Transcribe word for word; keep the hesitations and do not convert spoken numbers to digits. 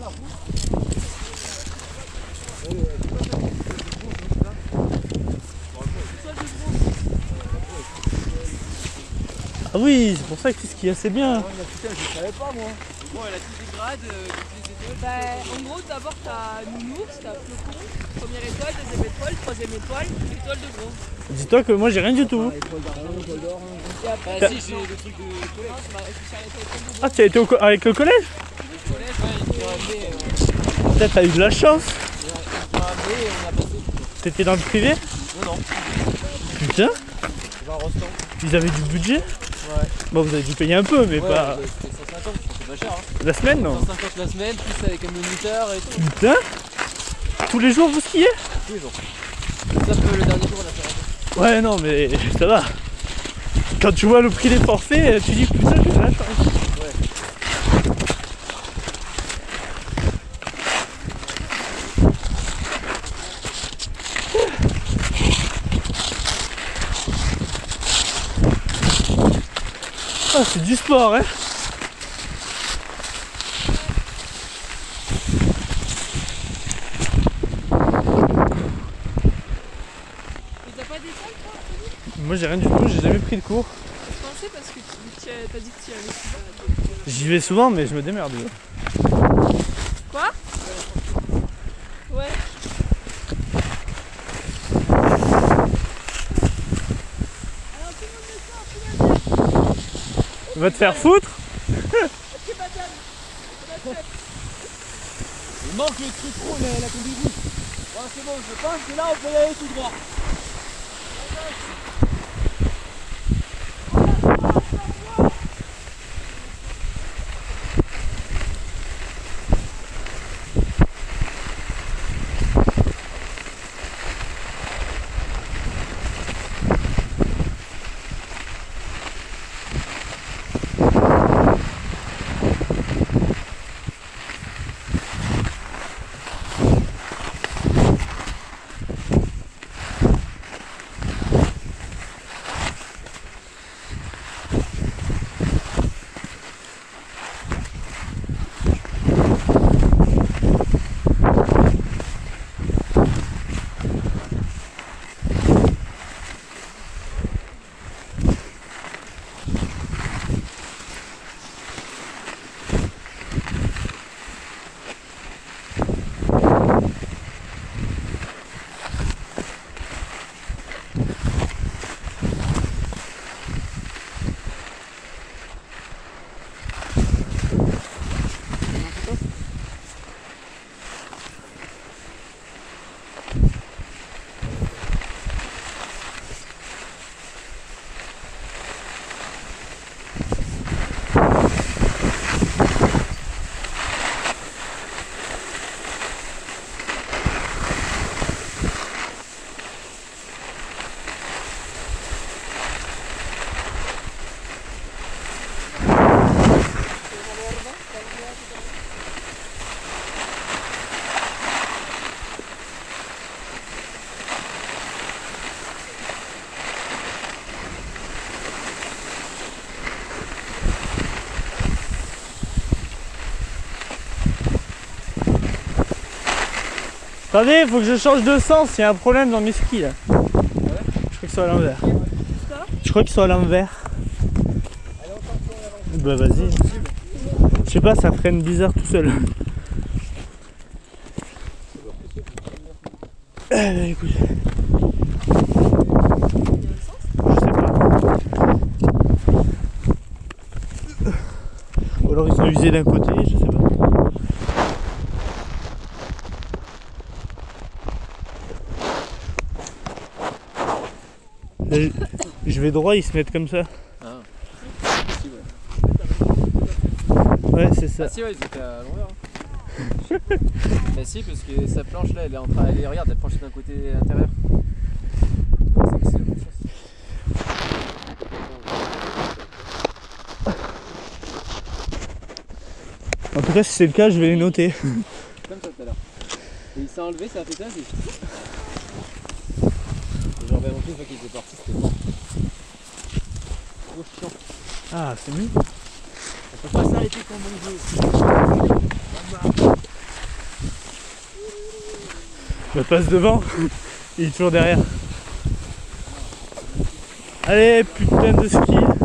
Ah oui, c'est pour ça que tu skis assez bien. Ah, putain, je savais pas moi. Bon, elle a tous les grades, euh, toutes les étoiles. Bah, en gros, d'abord, t'as nounours, t'as flocon, première étoile, deuxième étoile, troisième étoile, étoile de bronze. Dis-toi que moi j'ai rien du tout. Ah, étoile d'argent, étoile d'or. Et après, Bah, si, j'ai le truc de collège. non, tu m'as réfléchi à l'étoile de bronze. Ah, tu as été au co- avec le collège? Le collège, ouais, ils m'ont ramené. Euh, Peut-être t'as eu de la chance. ils m'ont ramené et on a passé. T'étais dans le privé? Non, non. Putain, Genre Rostand. ils avaient du budget. Ouais. Bon, vous avez dû payer un peu, mais Ouais, pas bah, c'était cent cinquante, c'est pas cher. Hein. la semaine, non? cent cinquante la semaine, plus avec un moniteur et tout. Putain, tous les jours vous skiez? Tous les jours. Sauf que le dernier jour, on a fait un peu. Ouais, non, mais ça va. Quand tu vois le prix des forfaits, tu dis putain, j'ai de la chance. Ah, c'est du sport, hein. Et t'as pas d'étoile, toi? Moi j'ai rien du tout, j'ai jamais pris de cours. Je pensais parce que tu tu as- t'as dit que tu y allais souvent. J'y vais souvent, mais je me démerde. Quoi? Ouais. Alors, tout le monde me sort, tout le monde Va te faire foutre. Ok, madame. Il manque le truc trop, la, la combi rouge. Ouais, c'est bon, je pense que là, on peut y aller tout droit. Attendez, il faut que je change de sens, il y a un problème dans mes skis là. Je crois qu'ils sont à l'envers. Je crois qu'ils sont à l'envers. Bah vas-y. Je sais pas, ça freine bizarre tout seul. Eh ben écoute. Je sais pas. Ou alors ils sont usés d'un côté, je sais pas. Là, je vais droit, ils se mettent comme ça. Ah. Ouais, c'est ça. Ah si, ouais, ils étaient à l'envers. Hein. Bah si, parce que sa planche là, elle est en train, elle est, regarde, elle penche d'un côté intérieur. C'est que c'est la même chose. En tout cas, si c'est le cas, je vais les noter. Comme ça tout à l'heure. Et il s'est enlevé, ça a fait ça, c'est... Et genre, vraiment plus, une fois qu'il était parti, c'était bon. Trop chiant. Ah, c'est mieux. On peut pas s'arrêter quand on veut. Bah, passe devant. Il est toujours derrière. Allez, putain de ski.